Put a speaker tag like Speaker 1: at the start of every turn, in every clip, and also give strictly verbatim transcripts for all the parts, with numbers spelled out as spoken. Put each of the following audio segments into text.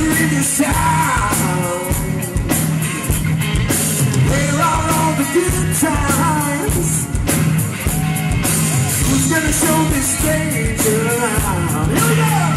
Speaker 1: in this town. Where are all the good times? Who's gonna show me stranger around? Here we go!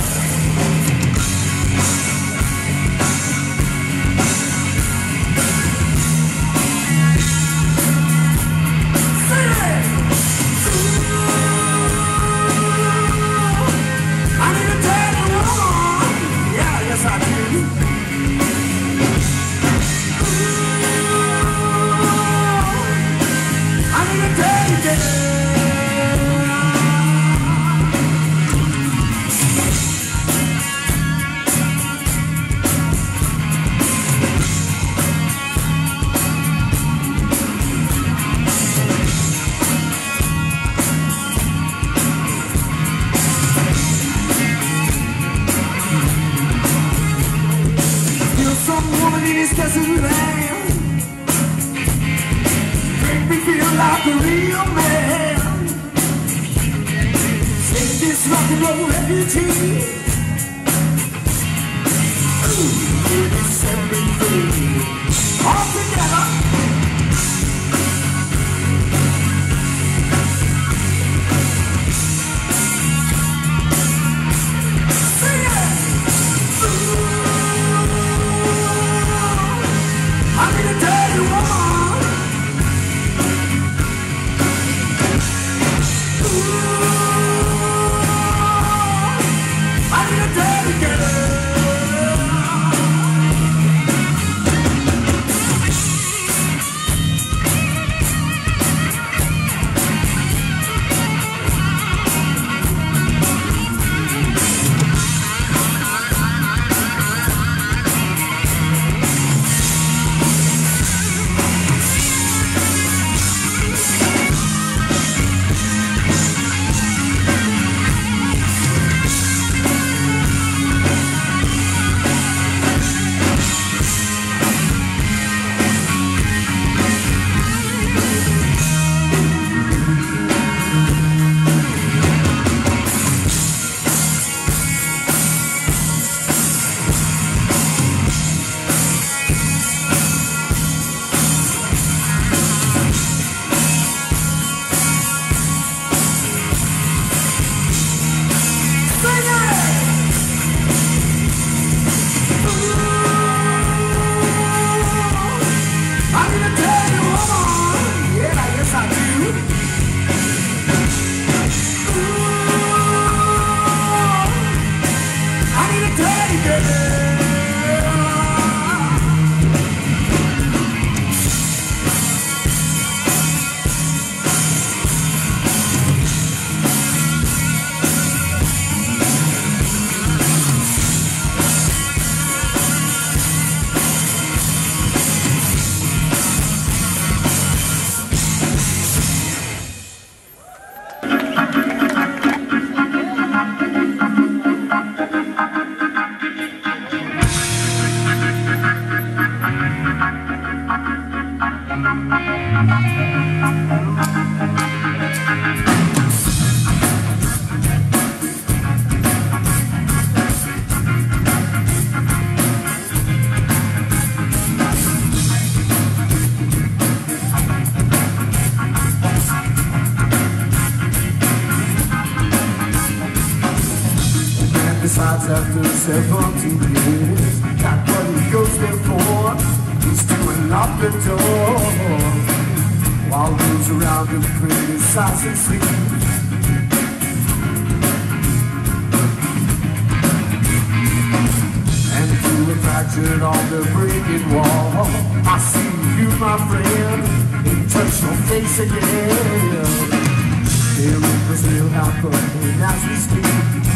Speaker 1: Desert land, make me feel like a real man. Save this rock and roll refugee. Ooh, it set me free. All together. Besides, after seventeen years, got what he goes there for. He's doing up the door, while those around him criticize and sleep. And through a fractured on the breaking wall, I see you, my friend, and touch your face again. Here in Brazil, happening as we speak.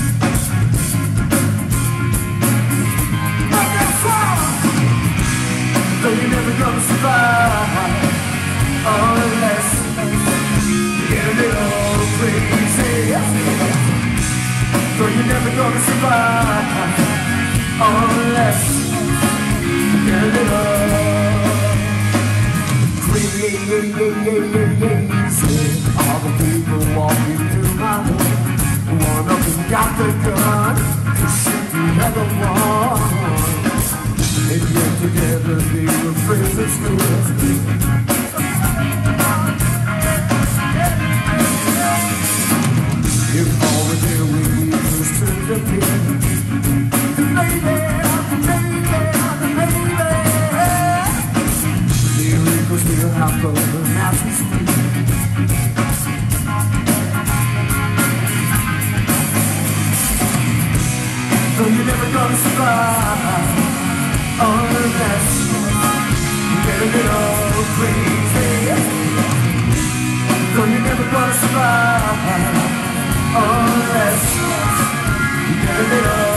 Speaker 1: So you're never gonna survive unless you get a little crazy. So you're never gonna survive unless you get a little crazy. All the people walking through my room, one of them got the gun to shoot the other one. together, they were friends and still. If all the day we need was to depend, the baby, the baby, the baby, miracles still happen as we speak. So you're never gonna survive unless you get a little crazy. So you're never gonna survive unless you get a little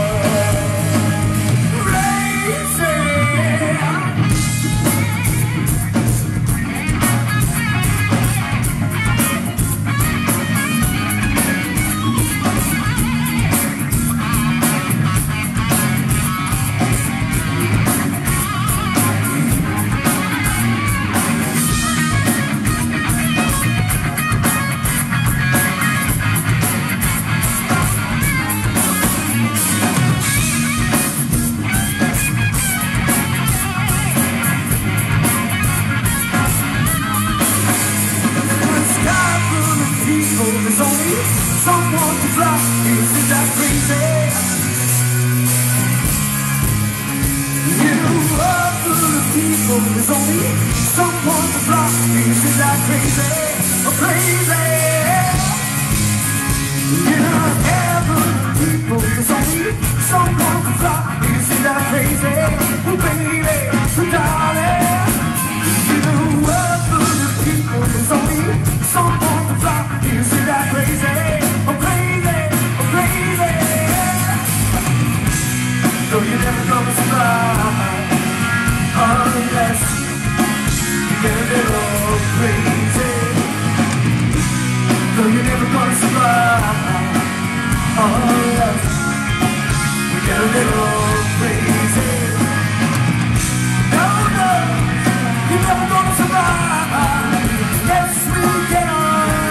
Speaker 1: there's only someone to fly. Isn't that crazy? You are full of people. There's only someone to fly. Isn't that crazy? Oh, crazy. You are full of people. There's only someone to fly. Isn't that crazy? Oh, baby, oh, darling. You are full of people. There's only someone to fly. Isn't that crazy? Oh, crazy, oh, crazy. So you're never gonna survive unless you get a little crazy. So you're never gonna survive unless you get a little crazy. No, no, you're never gonna survive. Yes, we get on.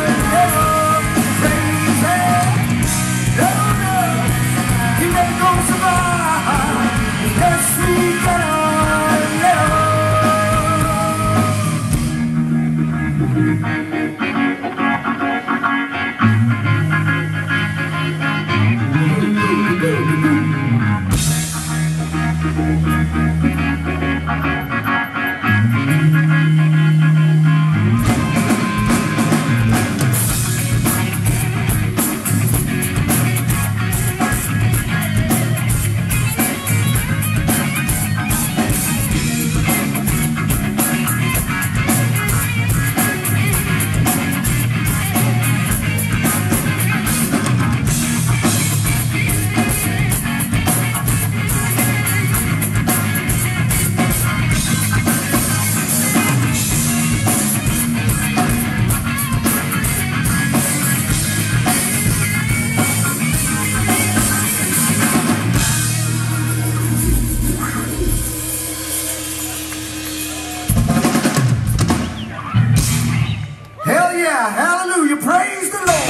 Speaker 1: Hallelujah, praise the Lord.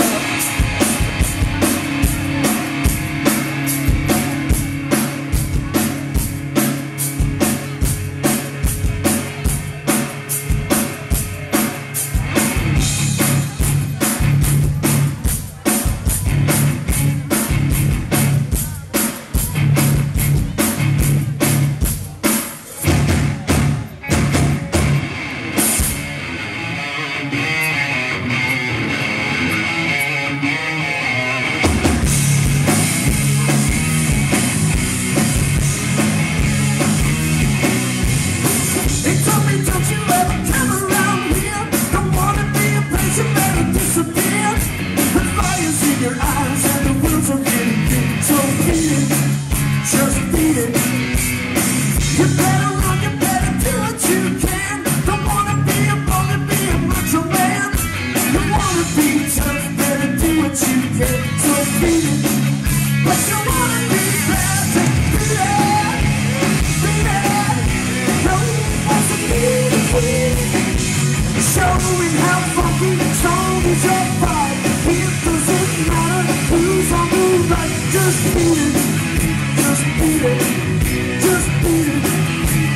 Speaker 1: Showing how funky strong is your pride. It doesn't matter who's on the right. Just beat it, just beat it, just beat it.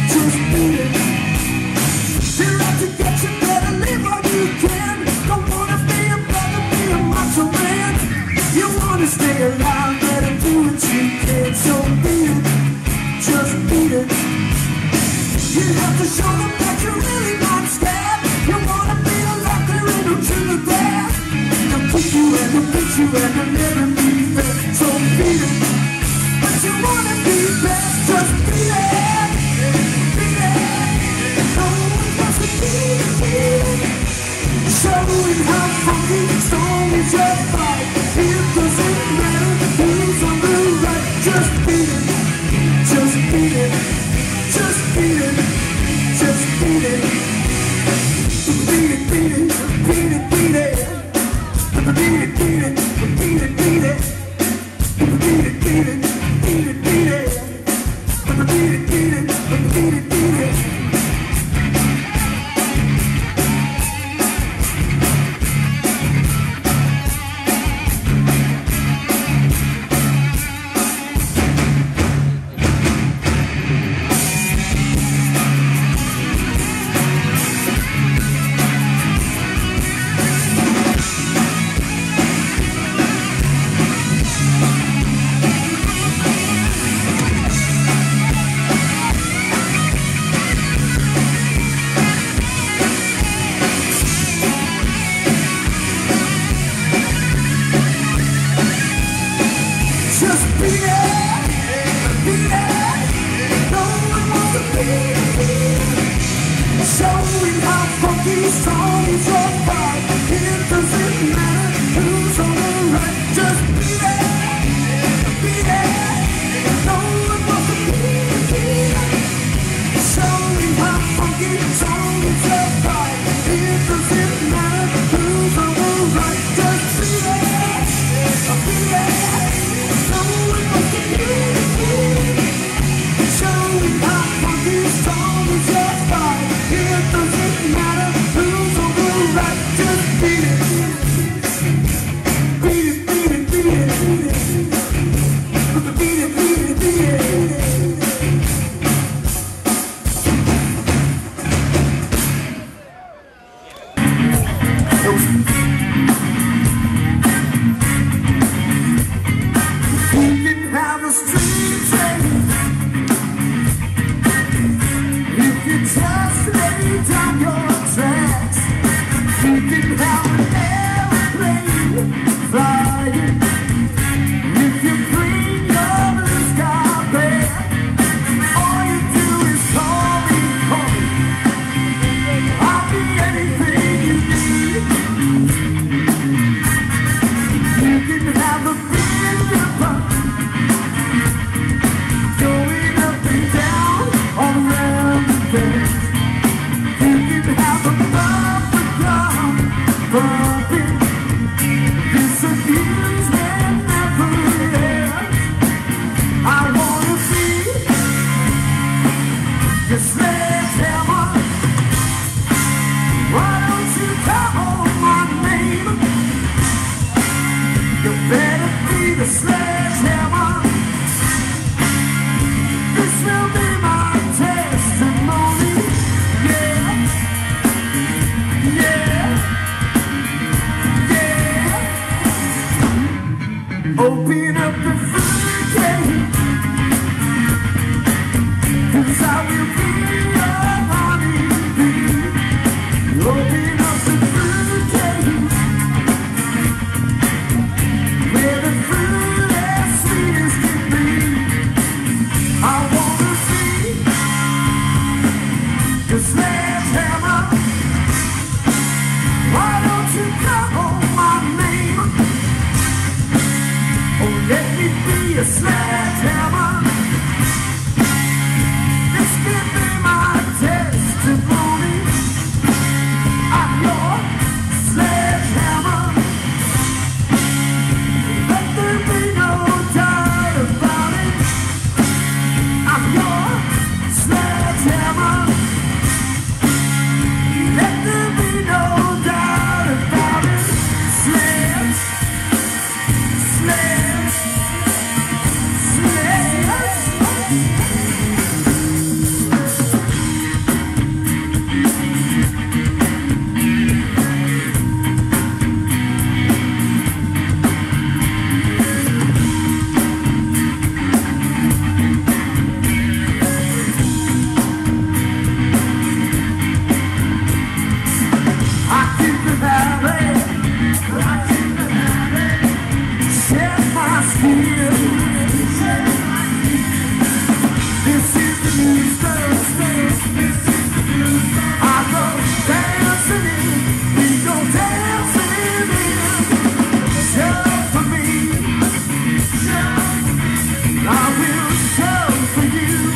Speaker 1: to show them that you're really not scared. You wanna be a locker and a true dad. They'll kick you and they'll beat you and they'll never be fair. So beat it. But you wanna be best, just beat it. Beat it. No one wants to beat it, beat it. Showing how funky strong is your fight. It doesn't matter who's on the right. Just beat it. Just beat it. Just beat it. Just beat it. Beat it, beat it. Beat it, beat it. Beat it, beat it. Beat it, beat it. Beat it, beat it. Beat it, beat it. Beat it, beat it. Beat it, beat it. Just beat it, beat it. No one wants to beat it. Showing how funky strong is your fight. It doesn't matter who's on the right. Just beat it, beat it. No one wants to beat it. Showing how funky strong is your fight. It doesn't matter who's on the right. Just beat it, beat it. Showing how funky strong is your fight. It doesn't matter who's on the right. you.